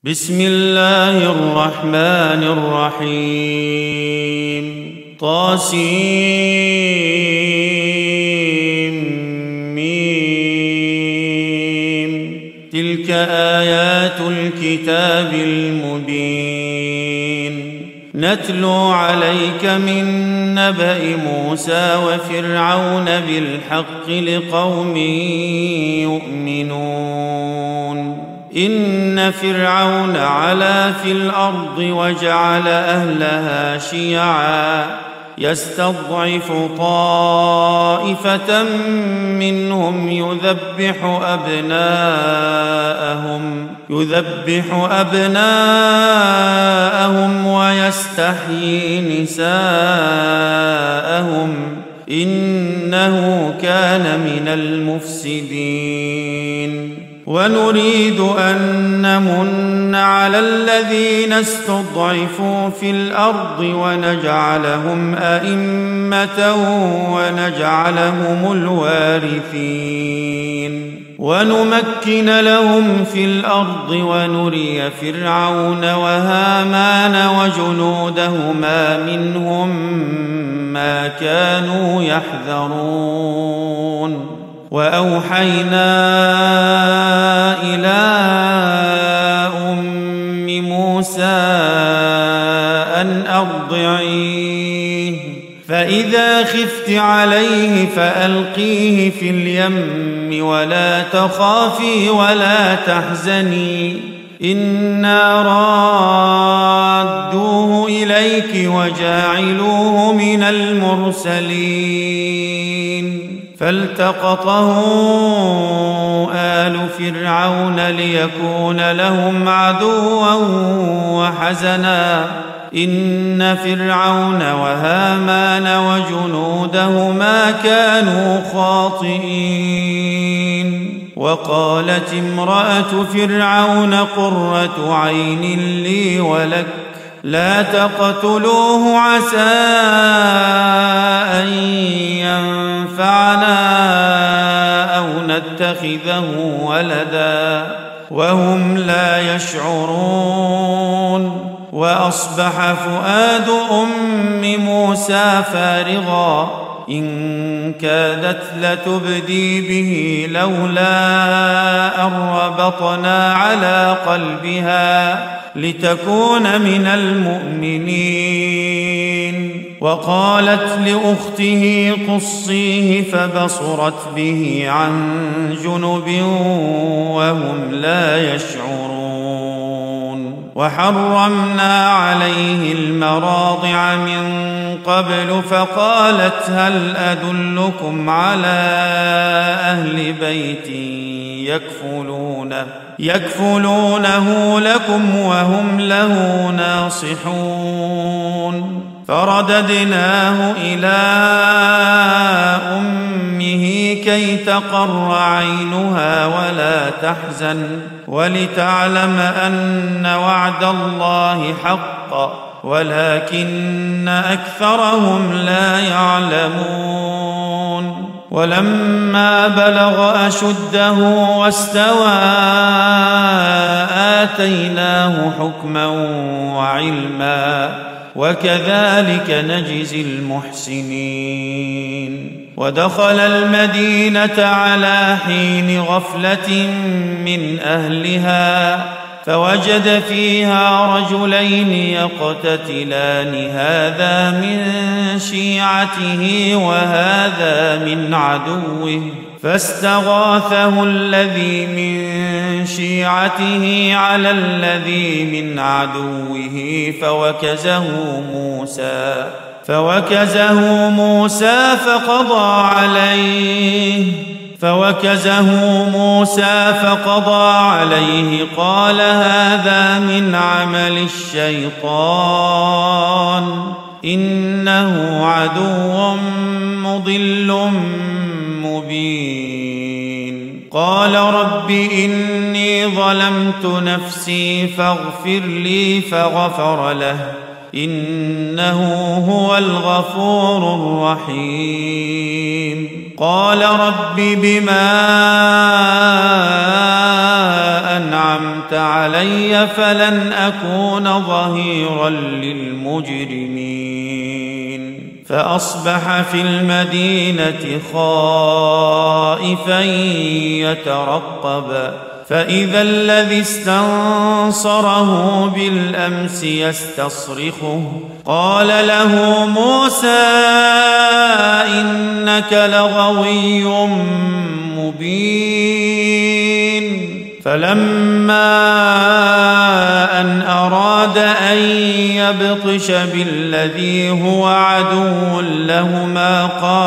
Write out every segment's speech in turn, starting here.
بسم الله الرحمن الرحيم طاسيم تلك آيات الكتاب المبين نتلو عليك من نبأ موسى وفرعون بالحق لقوم يؤمنون إن فرعون علا في الأرض وجعل أهلها شيعا يستضعف طائفة منهم يذبح أبناءهم ويستحيي نساءهم إنه كان من المفسدين ونريد أن نمن على الذين استضعفوا في الأرض ونجعلهم أئمة ونجعلهم الوارثين ونمكن لهم في الأرض ونري فرعون وهامان وجنودهما منهم ما كانوا يحذرون وأوحينا إلى أم موسى أن أرضعيه فإذا خفت عليه فألقيه في اليم ولا تخافي ولا تحزني إنا رادوه إليك وجاعلوه من المرسلين فالتقطه آل فرعون ليكون لهم عدوا وحزنا إن فرعون وهامان وجنودهما كانوا خاطئين وقالت امرأة فرعون قرة عين لي ولك لا تقتلوه عسى أن ينفعنا أو نتخذه ولدا وهم لا يشعرون وأصبح فؤاد أم موسى فارغا إن كادت لتبدي به لولا أن ربطنا على قلبها لتكون من المؤمنين وقالت لأخته قصيه فبصرت به عن جنب وهم لا يشعرون وحرمنا عليه المراضع من قبل فقالت هل أدلكم على أهل بيت يكفلونه لكم وهم له ناصحون فرددناه إلى أمه كي تقر عينها ولا تحزن ولتعلم أن وعد الله حق ولكن أكثرهم لا يعلمون ولما بلغ أشده واستوى آتيناه حكما وعلما وكذلك نجزي المحسنين ودخل المدينة على حين غفلة من أهلها فوجد فيها رجلين يقتتلان هذا من شيعته وهذا من عدوه فاستغاثه الذي من شيعته على الذي من عدوه فوكزه موسى فقضى عليه قال هذا من عمل الشيطان إنه عدو مضل مبين قال رب إني ظلمت نفسي فاغفر لي فغفر له إنه هو الغفور الرحيم قال رب بما أنعمت علي فلن أكون ظهيرا للمجرمين فأصبح في المدينة خائفا يترقب فإذا الذي استنصره بالأمس يستصرخه قال له موسى إنك لغوي مبين فلما أن أراد أن يبطش بالذي هو عدو لهما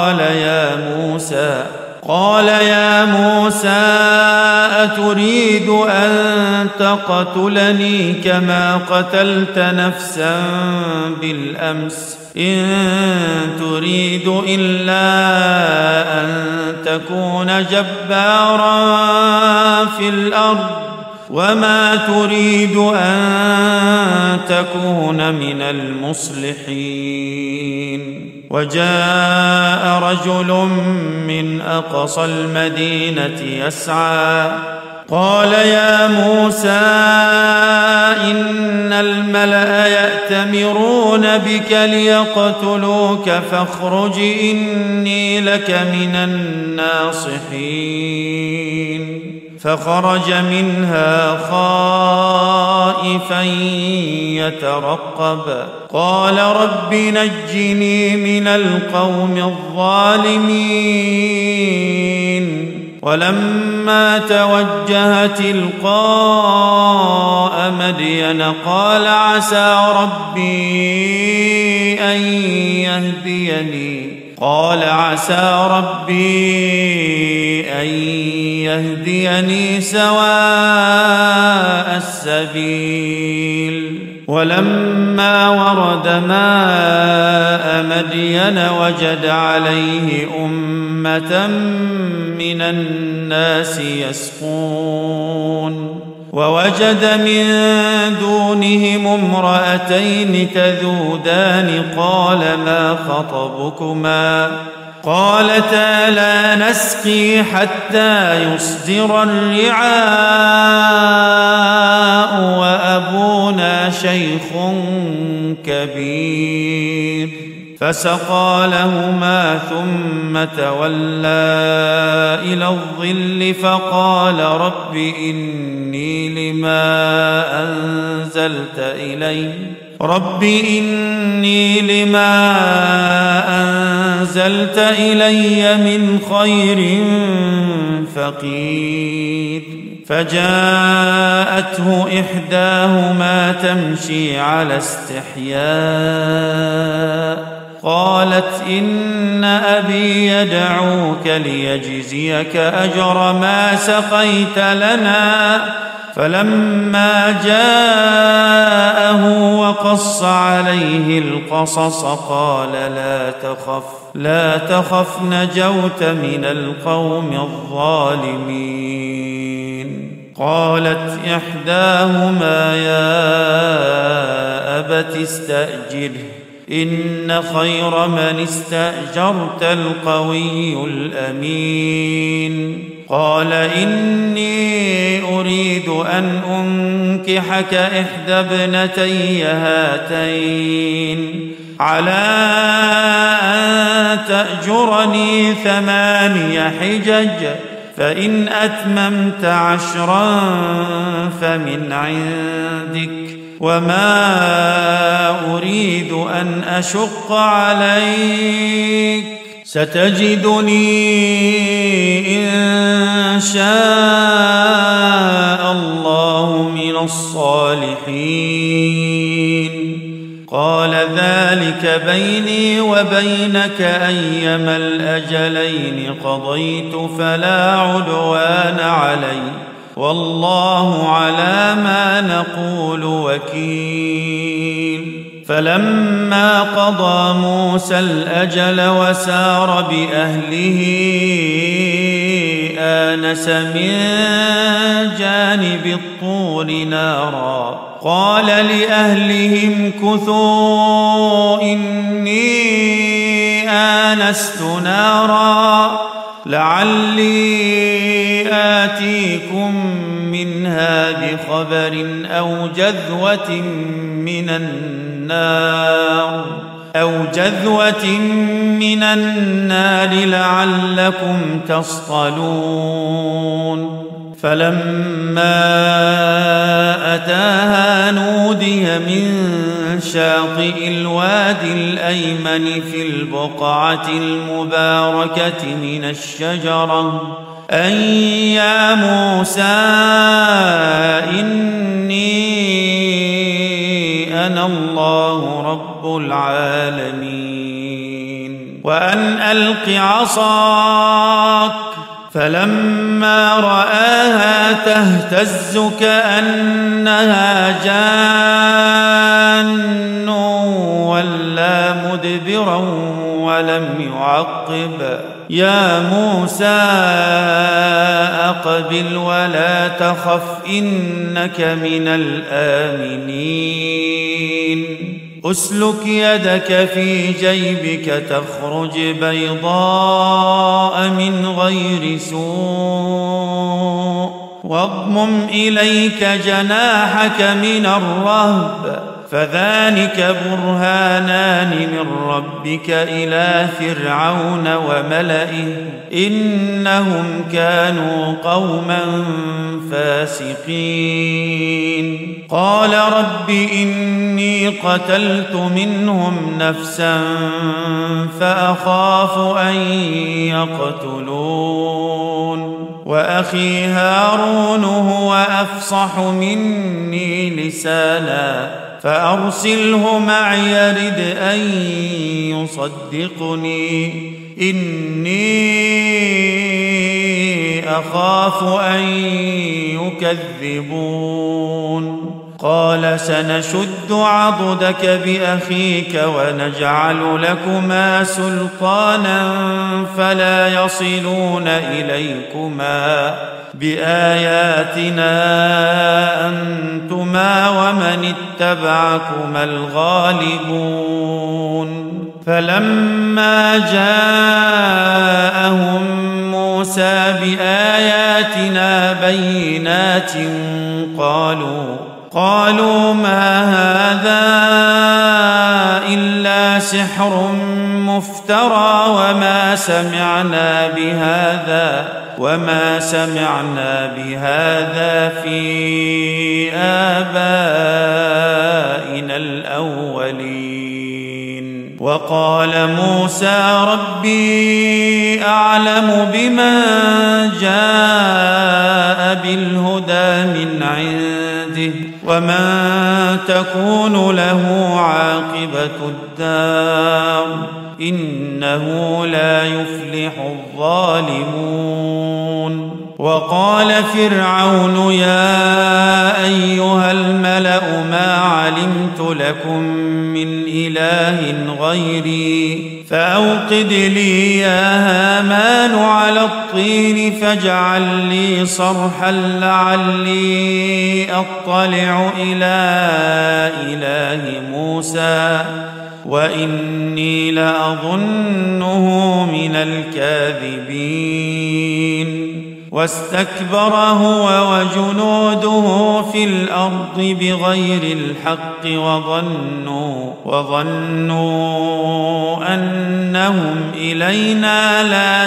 قال يا موسى أتريد أن تقتلني كما قتلت نفسا بالأمس إن تريد إلا أن تكون جبارا في الأرض وما تريد أن تكون من المصلحين وجاء رجل من أقصى المدينة يسعى قال يا موسى إن الملأ يأتمرون بك ليقتلوك فاخرج إني لك من الناصحين فخرج منها خائفا يترقب قال رب نجني من القوم الظالمين ولما توجه تلقاء مدين قال عسى ربي أن يهديني سواء السبيل ولما ورد ماء مدين وجد عليه أمة من الناس يسقون ووجد من دونهم امرأتين تذودان قال ما خطبكما قالتا لا نسقي حتى يصدر الرعاء وأبونا شيخ كبير فسقى لهما ثم تولى إلى الظل فقال رب إني لما أنزلت إلي من خير فقير فجاءته إحداهما تمشي على استحياء قالت إن أبي يدعوك ليجزيك أجر ما سقيت لنا فلما جاءه وقص عليه القصص قال لا تخف نجوت من القوم الظالمين قالت إحداهما يا أبت استأجره إن خير من استأجرت القوي الأمين قال إني أريد أن أنكحك إحدى ابنتي هاتين على أن تأجرني 8 حجج فإن أتممت 10 فمن عندك وما أريد أن أشق عليك ستجدني إن شاء الله من الصالحين قال ذلك بيني وبينك أيما الأجلين قضيت فلا عدوان علي والله على ما نقول وكيل فلما قضى موسى الأجل وسار بأهله آنس من جانب الطور نارا قال لأهلهم كثوا إني آنست نارا لعلي آتيكم منها بخبر أو جذوة من النار لعلكم تصطلون فلما أتاها نودي من شاطئ الوادي الأيمن في البقعة المباركة من الشجرة أن يا موسى إني أنا الله رب العالمين وأن ألق عصاك فلما رآها تهتز كأنها جان ولا مدبرا ولم يعقب يا موسى أقبل ولا تخف إنك من الآمنين أسلك يدك في جيبك تخرج بيضاء من غير سوء واضمم إليك جناحك من الرهب فذلك برهانان من ربك إلى فرعون وملئه إنهم كانوا قوما فاسقين قال رب إني قتلت منهم نفسا فأخاف أن يقتلون وأخي هارون هو أفصح مني لسانا فأرسله معي يرد أن يصدقني إني أخاف أن يكذبون قال سنشد عضدك بأخيك ونجعل لكما سلطانا فلا يصلون إليكما بآياتنا أنتما ومن اتبعكما الغالبون فلما جاءهم موسى بآياتنا بينات قالوا ما هذا إلا سحر مفترى وما سمعنا بهذا في آبائنا الأولين وقال موسى ربي أعلم بمن جاء بالهدى من عنده ومن تكون له عاقبة الدار إنه لا يفلح الظالمون وقال فرعون يا أيها الملأ ما علمت لكم من إله غيري فأوقد لي يا هامان على الطين فاجعل لي صرحا لعلي أطلع إلى إله موسى وإني لأظنه من الكاذبين واستكبر هو وجنوده في الأرض بغير الحق وظنوا أنهم إلينا لا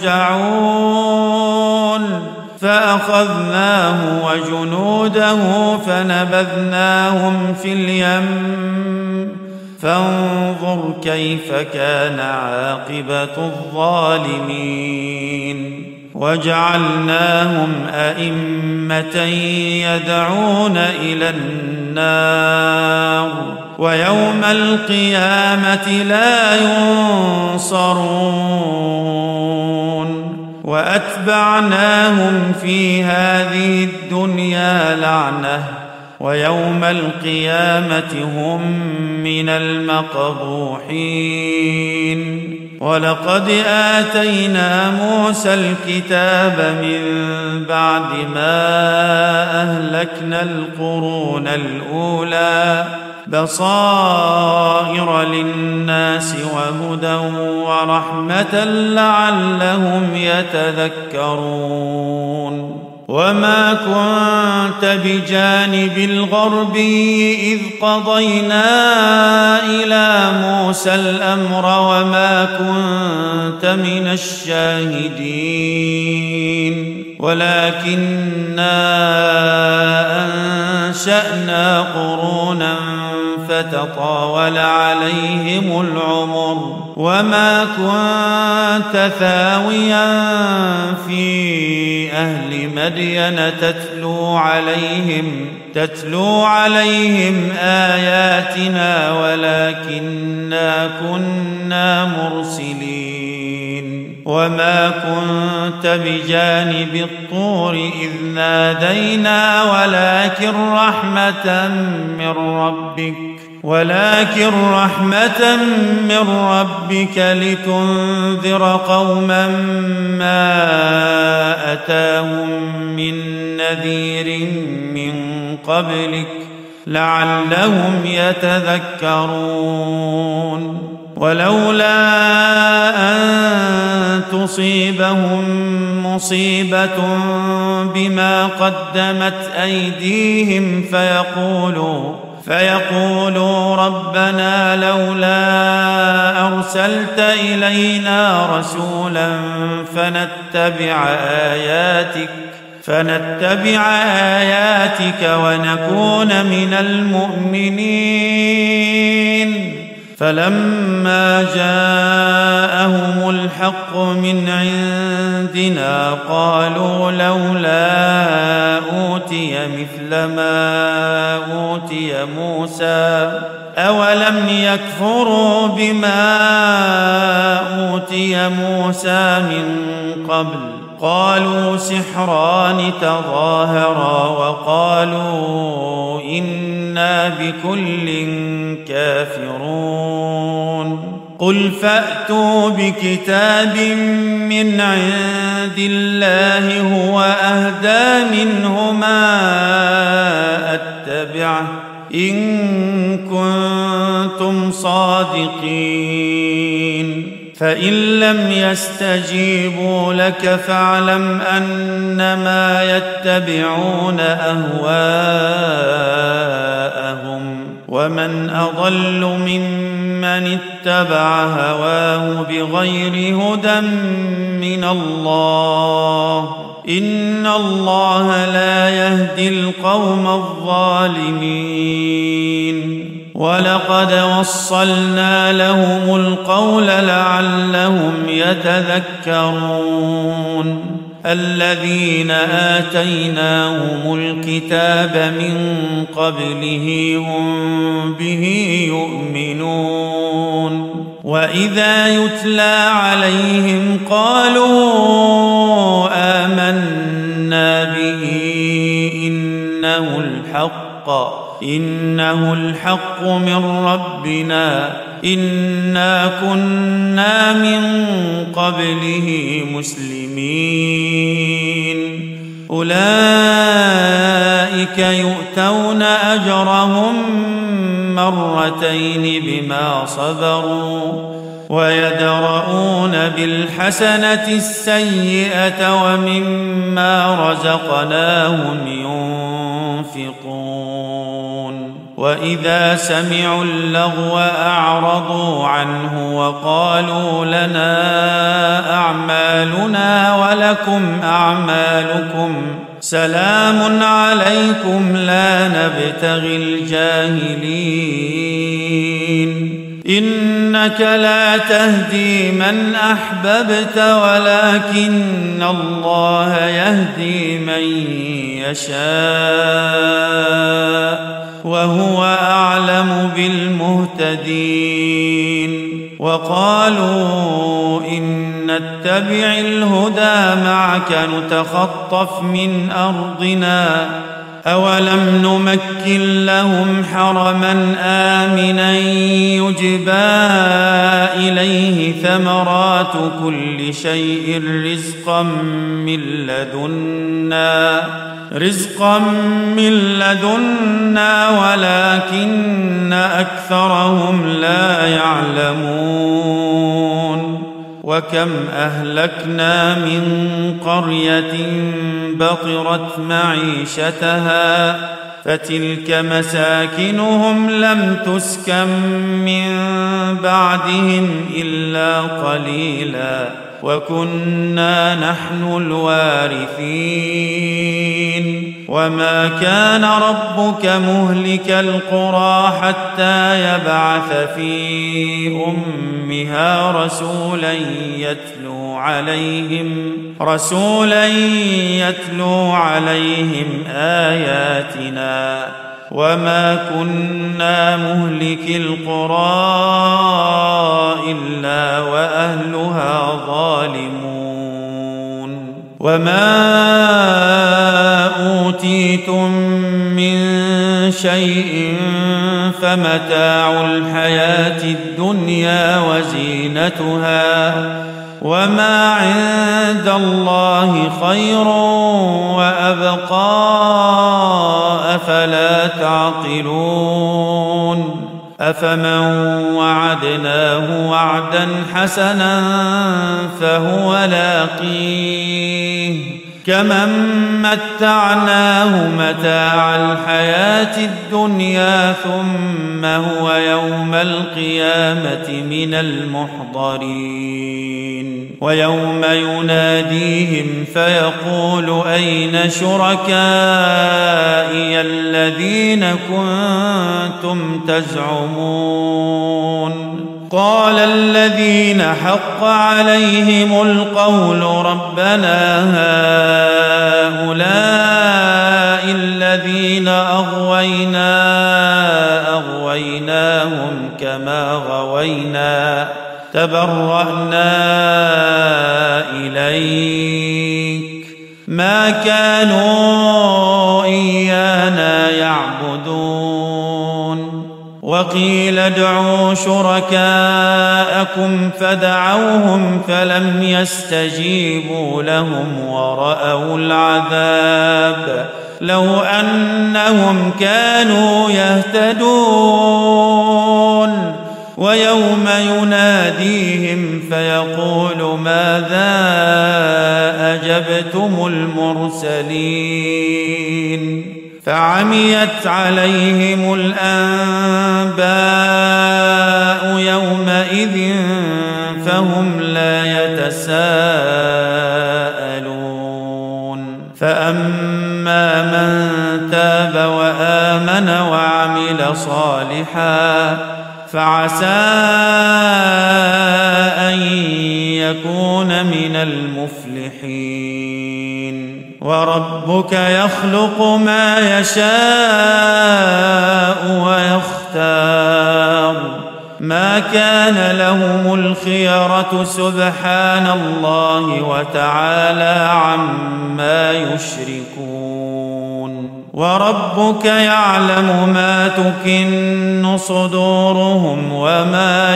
يرجعون فأخذناه وجنوده فنبذناهم في اليم فانظر كيف كان عاقبة الظالمين وجعلناهم أئمة يدعون إلى النار ويوم القيامة لا ينصرون وأتبعناهم في هذه الدنيا لعنة ويوم القيامة هم من المقبوحين ولقد آتينا موسى الكتاب من بعد ما أهلكنا القرون الأولى بصائر للناس وهدى ورحمة لعلهم يتذكرون وما كنت بجانب الغربي إذ قضينا إلى موسى الأمر وما كنت من الشاهدين ولكننا أنشأنا قرونا فتطاول عليهم العمر وما كنت ثاويا في أهل مدين تتلو عليهم آياتنا ولكننا كنا مرسلين وما كنت بجانب الطور إذ نادينا ولكن رحمة من ربك لتنذر قوما ما أتاهم من نذير من قبلك لعلهم يتذكرون ولولا أن تصيبهم مصيبة بما قدمت أيديهم فيقولوا ربنا لولا أرسلت إلينا رسولا فنتبع آياتك ونكون من المؤمنين فلما جاءهم الحق من عندنا قالوا لولا أوتي مثل ما أوتي موسى أولم يكفروا بما أوتي موسى من قبل قالوا سحران تظاهرا وقالوا إنا بكل كافرون قل فأتوا بكتاب من عند الله هو أهدى منهما أتبعه إن كنتم صادقين فإن لم يستجيبوا لك فاعلم أنما يتبعون أهواءهم ومن أضل ممن اتبع هواه بغير هدى من الله إن الله لا يهدي القوم الظالمين ولقد وصلنا لهم القول لعلهم يتذكرون الذين آتيناهم الكتاب من قبله هم به يؤمنون وإذا يتلى عليهم قالوا آمنا به إنه الحق من ربنا إنا كنا من قبله مسلمين أولئك يؤتون أجرهم مرتين بما صبروا ويدرؤون بالحسنة السيئة ومما رزقناهم ينفقون وإذا سمعوا اللغو أعرضوا عنه وقالوا لنا أعمالنا ولكم أعمالكم سلام عليكم لا نبتغي الجاهلين إنك لا تهدي من أحببت ولكن الله يهدي من يشاء وهو أعلم بالمهتدين وقالوا إن نتبع الهدى معك نتخطف من أرضنا أولم نمكن لهم حرما آمنا يجبى إليه ثمرات كل شيء رزقا من لدنا ولكن أكثرهم لا يعلمون وكم أهلكنا من قرية بطرت معيشتها فتلك مساكنهم لم تسكن من بعدهم إلا قليلا وكنا نحن الوارثين وما كان ربك مهلك القرى حتى يبعث في أمها رسولا يتلو عليهم آياتنا وما كنا مهلك القرى إلا وأهلها ظالمون وما أوتيتم من شيء فمتاع الحياة الدنيا وزينتها وما عند الله خير وأبقى أفلا تعقلون أفمن وعدناه وعدا حسنا فهو لاقيه كمن متعناه متاع الحياة الدنيا ثم هو يوم القيامة من المحضرين ويوم يناديهم فيقول أين شركائي الذين كنتم تزعمون قال الذين حق عليهم القول ربنا هؤلاء الذين أغويناهم كما غوينا تبرأنا إليك ما كانوا إيانا يعبدون وقيل ادعوا شركاءكم فدعوهم فلم يستجيبوا لهم ورأوا العذاب لو أنهم كانوا يهتدون ويوم يناديهم فيقول ماذا أجبتم المرسلين فعميت عليهم الأنباء يومئذ فهم لا يتساءلون فأما من تاب وآمن وعمل صالحا فعسى أن يكون من المفلحين وربك يخلق ما يشاء ويختار ما كان لهم الخيرة سبحان الله وتعالى عما يشركون وربك يعلم ما تكن صدورهم وما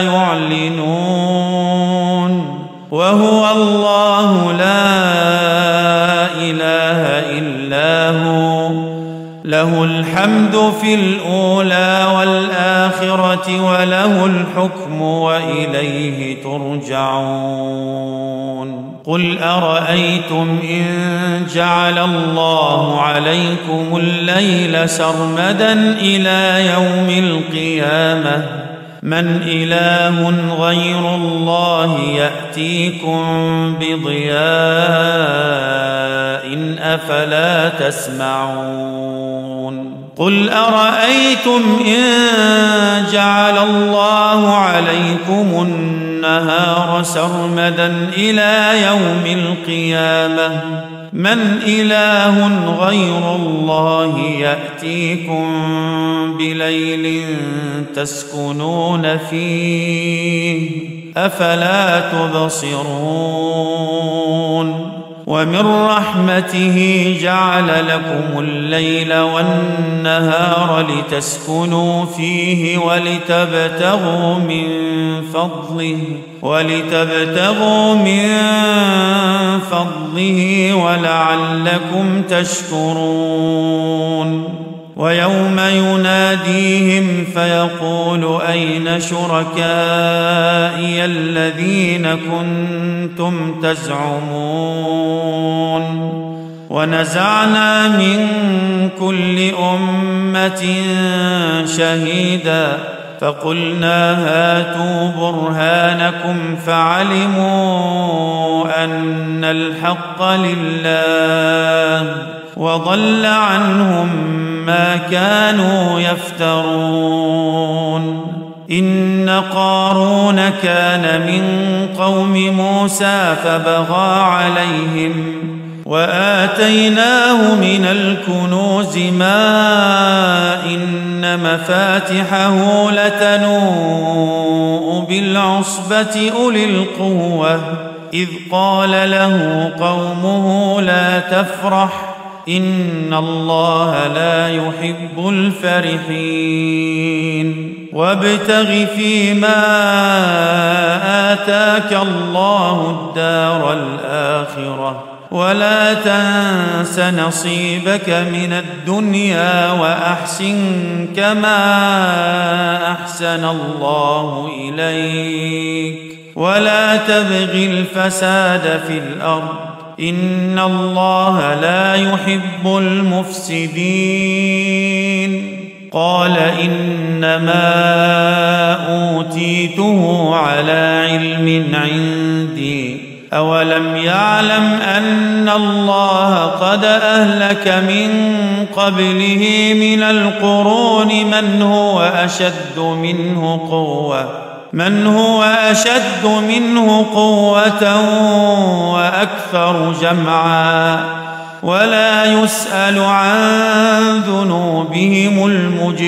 يعلنون وهو الله لا إله إلا هو له الحمد في الأولى والآخرة وله الحكم وإليه ترجعون قل أرأيتم إن جعل الله عليكم الليل سرمدا إلى يوم القيامة من إله غير الله يأتيكم بضياء أفلا تسمعون قل أرأيتم إن جعل الله عليكم النهار سرمدا إلى يوم القيامة من إله غير الله يأتيكم بليل تسكنون فيه أفلا تبصرون ومن رحمته جعل لكم الليل والنهار لتسكنوا فيه ولتبتغوا من فضله ولعلكم تشكرون. ويوم يناديهم فيقول أين شركائي الذين كنتم تزعمون ونزعنا من كل أمة شهيدا فقلنا هاتوا برهانكم فعلموا أن الحق لله وضل عنهم ما كانوا يفترون. إن قارون كان من قوم موسى فبغى عليهم وآتيناه من الكنوز ما إن مفاتحه لتنوء بالعصبة أولي القوة إذ قال له قومه لا تفرح إن الله لا يحب الفرحين. وابتغ فيما آتاك الله الدار الآخرة ولا تنس نصيبك من الدنيا وأحسن كما أحسن الله إليك ولا تبغ الفساد في الأرض إن الله لا يحب المفسدين. قال إنما أوتيته على علم عندي أولم يعلم أن الله قد أهلك من قبله من القرون من هو أشد منه قوة وأكثر جمعا ولا يسأل عن ذنوبهم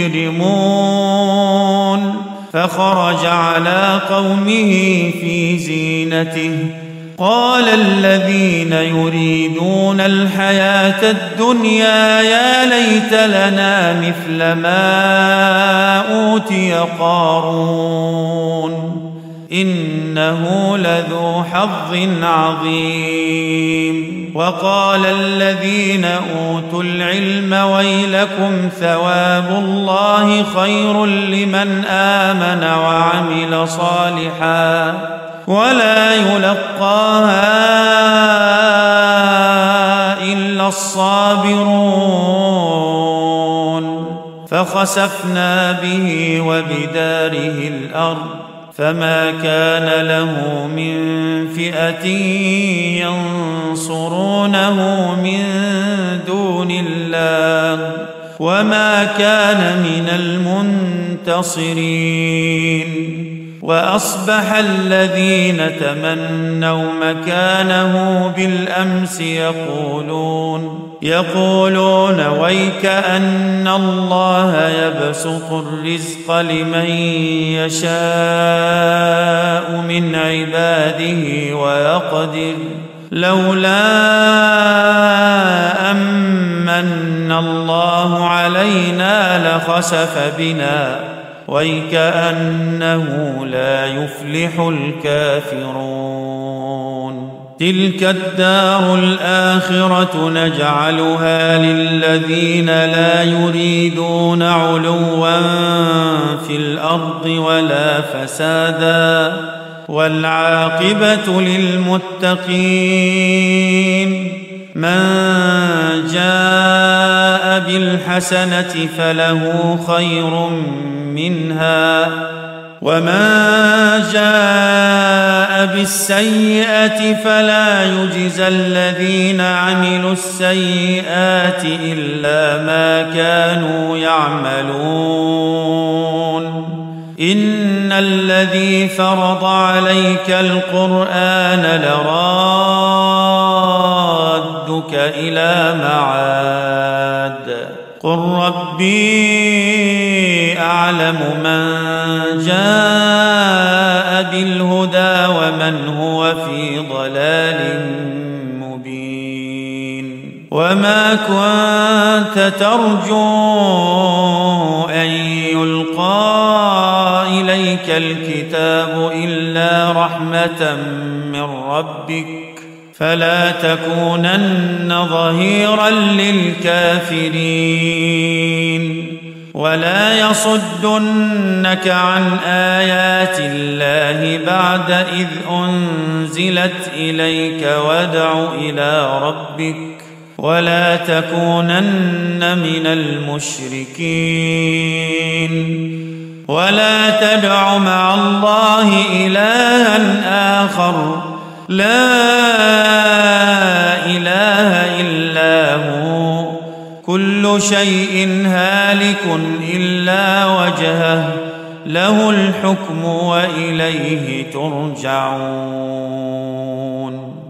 المجرمون. فخرج على قومه في زينته قال الذين يريدون الحياة الدنيا يا ليت لنا مثل ما أوتي قارون إنه لذو حظ عظيم. وقال الذين أوتوا العلم ويلكم ثواب الله خير لمن آمن وعمل صالحا ولا يلقاها إلا الصابرون. فخسفنا به وبداره الأرض فما كان له من فئة ينصرونه من دون الله وما كان من المنتصرين. وأصبح الذين تمنوا مكانه بالأمس يقولون ويك أن الله يبسط الرزق لمن يشاء من عباده ويقدر لولا أمن الله علينا لخسف بنا ويكأنه لا يفلح الكافرون. تلك الدار الآخرة نجعلها للذين لا يريدون علوا في الأرض ولا فسادا والعاقبة للمتقين. من جاء بالحسنة فله خير منها ومن جاء بالسيئة فلا يجزى الذين عملوا السيئات إلا ما كانوا يعملون. إن الذي فرض عليك القرآن لرادك إلى معاد قل ربي أعلم من جاء بالهدى ومن هو في ضلال مبين. وما كنت ترجو أن يلقى إليك الكتاب إلا رحمة من ربك فلا تكونن ظهيرا للكافرين ولا يصدنك عن آيات الله بعد إذ أنزلت إليك وادع إلى ربك ولا تكونن من المشركين ولا تدع مع الله إلها آخر لا إله إلا هو كل شيء هالك إلا وجهه له الحكم وإليه ترجعون.